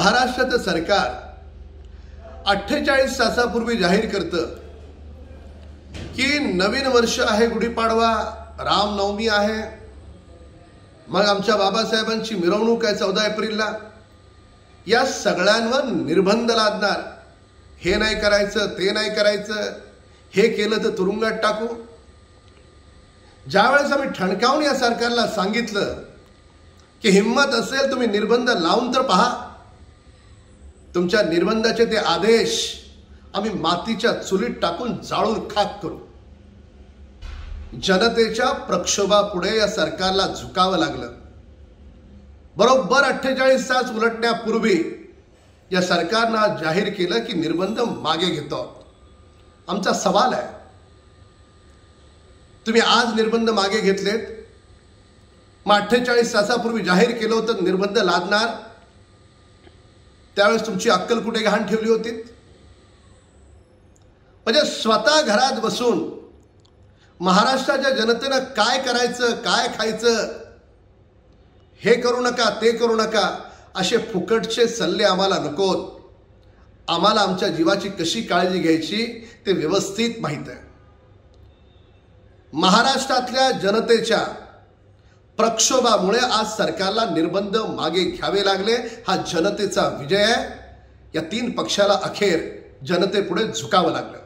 महाराष्ट्राचं सरकार 48 तासापूर्वी जाहीर करतं की नवीन वर्ष आहे, गुढीपाडवा, रामनवमी आहे, मग आमच्या बाबासाहेबांची मिरवणूक आहे 14 एप्रिलला. या सगळ्यांवर निर्बंध लादणार. हे नाही करायचं, ते नाही करायचं, हे केलं तर तुरुंगात टाकू. ज्यावेळेस आम्ही ठणकावून या सरकारला सांगितलं की हिम्मत असेल तुम्ही निर्बंध लावून तर पहा, तुमच्या निर्बंधाचे ते आदेश आम्ही मातीच्या चुलीत टाकून जाळून खाक करू. जनतेच्या प्रक्षोभापुढे या सरकारला झुकावं लागलं. बरोबर 48 तास उलटण्यापूर्वी या सरकारनं आज जाहीर केलं की निर्बंध मागे घेतो. आमचा सवाल आहे, तुम्ही आज निर्बंध मागे घेतलेत, मग 48 तासापूर्वी जाहीर केलं होतं निर्बंध लादणार, त्यावेळेस तुमची अक्कल कुठे गहाण ठेवली होती? म्हणजे स्वतः घरात बसून महाराष्ट्राच्या जनतेनं काय करायचं, काय खायचं, हे करू नका, ते करू नका, असे फुकटचे सल्ले आम्हाला नकोत. आम्हाला आमच्या जीवाची कशी काळजी घ्यायची ते व्यवस्थित माहीत आहे. महाराष्ट्रातल्या जनतेच्या प्रक्षोभामुळे आज सरकारला निर्बंध मागे घ्यावे लागले. हा जनतेचा विजय आहे. या 3 पक्षाला अखेर जनतेपुढे झुकावं लागलं.